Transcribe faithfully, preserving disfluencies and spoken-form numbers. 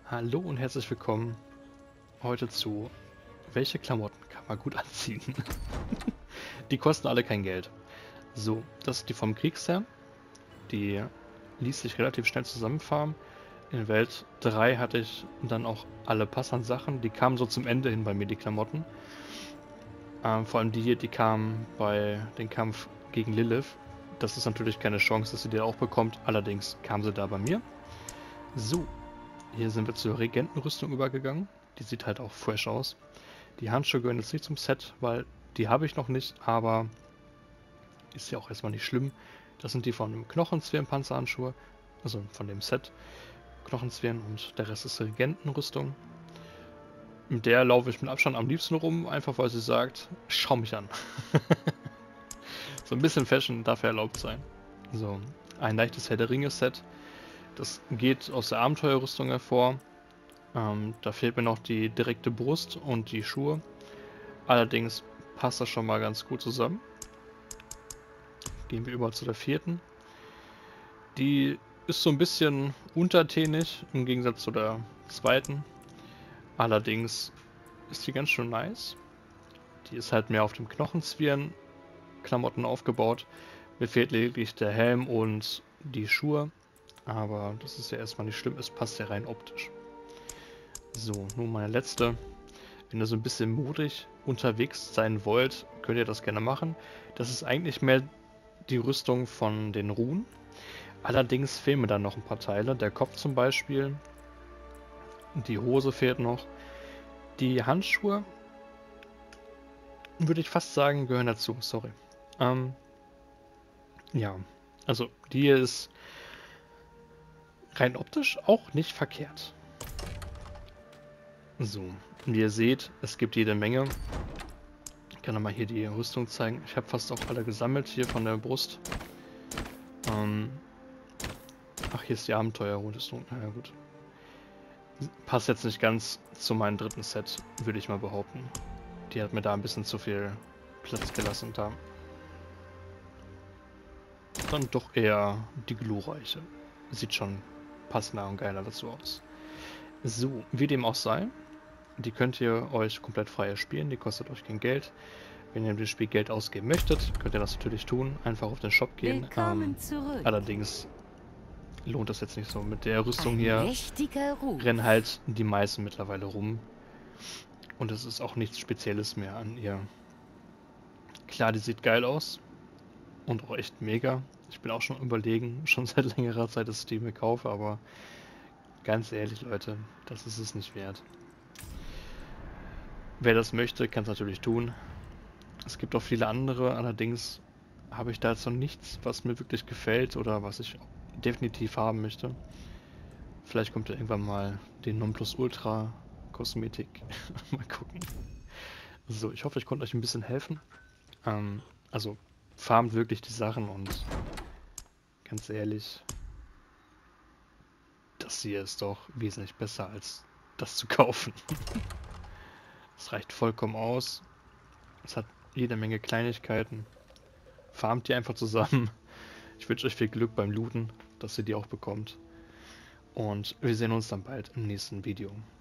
Hallo und herzlich willkommen heute zu welche Klamotten kann man gut anziehen? Die kosten alle kein Geld. So, das ist die vom Kriegsherr. Die ließ sich relativ schnell zusammenfarmen. In Welt drei hatte ich dann auch alle passenden Sachen. Die kamen so zum Ende hin bei mir, die Klamotten. Ähm, vor allem die hier, die kamen bei dem Kampf gegen Lilith. Das ist natürlich keine Chance, dass sie die auch bekommt. Allerdings kam sie da bei mir. So. Hier sind wir zur Regentenrüstung übergegangen. Die sieht halt auch fresh aus. Die Handschuhe gehören jetzt nicht zum Set, weil die habe ich noch nicht, aber ist ja auch erstmal nicht schlimm. Das sind die von dem Knochenzwirn-Panzerhandschuhe, also von dem Set. Knochenzwirn und der Rest ist Regentenrüstung. Mit der laufe ich mit Abstand am liebsten rum, einfach weil sie sagt, schau mich an. So ein bisschen Fashion darf ja erlaubt sein. So, ein leichtes Herr der Ringe-Set. Das geht aus der Abenteuerrüstung hervor. Ähm, da fehlt mir noch die direkte Brust und die Schuhe. Allerdings passt das schon mal ganz gut zusammen. Gehen wir über zu der vierten. Die ist so ein bisschen untertänig im Gegensatz zu der zweiten. Allerdings ist die ganz schön nice. Die ist halt mehr auf dem Knochenzwirn Klamotten aufgebaut. Mir fehlt lediglich der Helm und die Schuhe. Aber das ist ja erstmal nicht schlimm, es passt ja rein optisch. So, nun meine letzte. Wenn ihr so ein bisschen mutig unterwegs sein wollt, könnt ihr das gerne machen. Das ist eigentlich mehr die Rüstung von den Runen. Allerdings fehlen mir dann noch ein paar Teile. Der Kopf zum Beispiel. Die Hose fehlt noch. Die Handschuhe, würde ich fast sagen, gehören dazu. Sorry. Ähm, ja, also die hier ist rein optisch auch nicht verkehrt. So, wie ihr seht, es gibt jede Menge. Ich kann nochmal hier die Rüstung zeigen. Ich habe fast auch alle gesammelt hier von der Brust. Ähm Ach, hier ist die Abenteuerrüstung. Na ja, gut. Passt jetzt nicht ganz zu meinem dritten Set, würde ich mal behaupten. Die hat mir da ein bisschen zu viel Platz gelassen da. Dann doch eher die glorreiche. Sieht schon passender und geiler dazu aus. So, wie dem auch sei. Die könnt ihr euch komplett frei erspielen, die kostet euch kein Geld. Wenn ihr im Spiel Geld ausgeben möchtet, könnt ihr das natürlich tun. Einfach auf den Shop gehen. Ähm, allerdings lohnt das jetzt nicht so. Mit der Rüstung hier rennen halt die meisten mittlerweile rum. Und es ist auch nichts Spezielles mehr an ihr. Klar, die sieht geil aus. Und auch echt mega. Ich bin auch schon überlegen, schon seit längerer Zeit, dass ich die mir kaufe, aber ganz ehrlich, Leute, das ist es nicht wert. Wer das möchte, kann es natürlich tun. Es gibt auch viele andere, allerdings habe ich da jetzt noch nichts, was mir wirklich gefällt oder was ich definitiv haben möchte. Vielleicht kommt ja irgendwann mal die Nonplusultra Kosmetik. Mal gucken. So, ich hoffe, ich konnte euch ein bisschen helfen. Ähm, also, farmt wirklich die Sachen und ganz ehrlich, das hier ist doch wesentlich besser als das zu kaufen. Es reicht vollkommen aus. Es hat jede Menge Kleinigkeiten. Farmt die einfach zusammen. Ich wünsche euch viel Glück beim Looten, dass ihr die auch bekommt. Und wir sehen uns dann bald im nächsten Video.